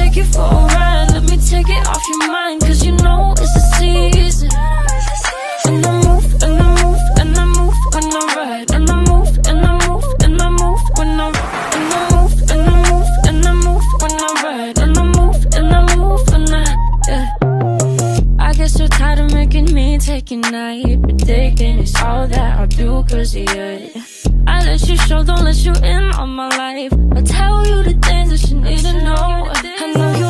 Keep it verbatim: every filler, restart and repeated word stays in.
take you for a ride. Let me take it off your mind, cause you know it's the season. And I move, and I move, and I move when I ride. And I move, and I move, and I move when I ride. And I move, and I move, and I move when I ride. And I move, and I move when I, yeah. I get so tired of making me take a night, predicting it's all that I'll do cause of you. I let you show, don't let you in on my life. I tell you the things that you need to know. I know you